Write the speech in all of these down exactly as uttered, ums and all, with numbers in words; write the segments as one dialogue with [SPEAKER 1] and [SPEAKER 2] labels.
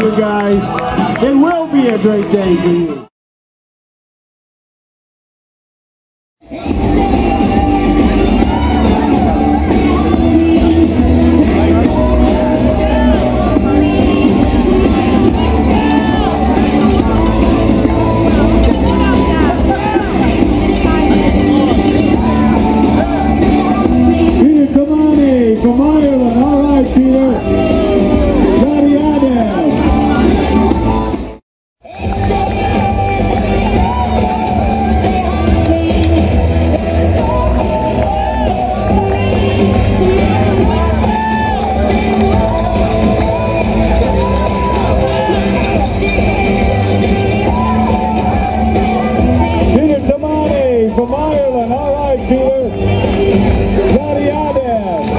[SPEAKER 1] you guys. It will be a great day for you.
[SPEAKER 2] From Ireland, all right, Peter. Johnny Adams. Peter Tamani from Ireland, all right, Peter. Johnny Adams.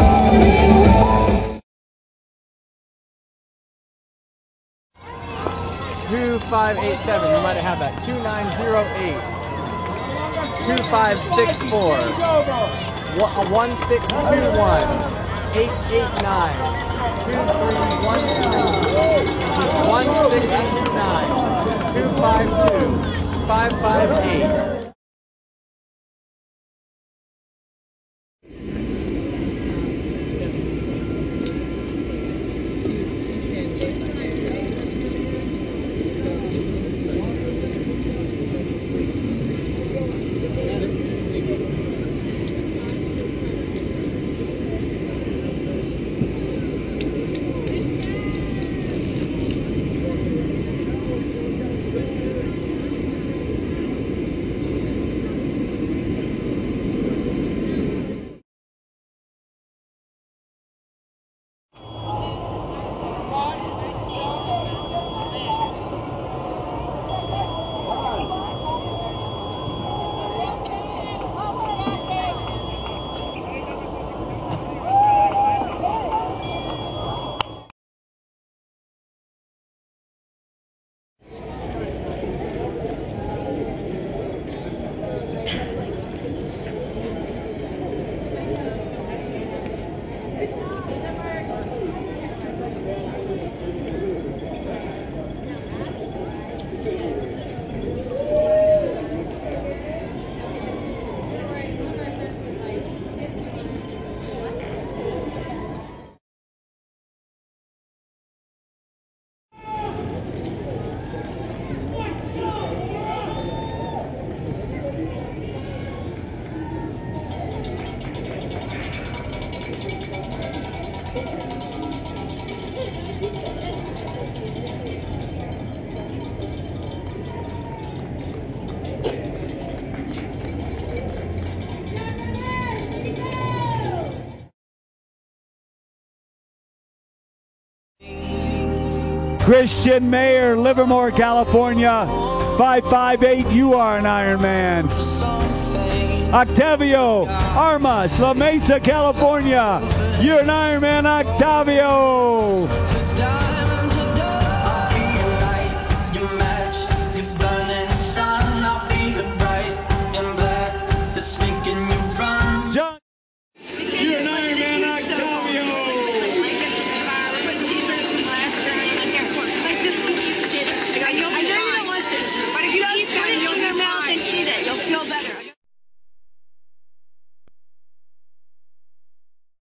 [SPEAKER 3] two five eight seven, you might have had that. two nine zero eight, two five six four, one six two one, eight eight nine, two three one three, one six nine, two five two, five five eight.
[SPEAKER 2] Christian Mayer, Livermore, California, five five eight, you are an Ironman. Octavio Armas, La Mesa, California, you're an Ironman, Octavio.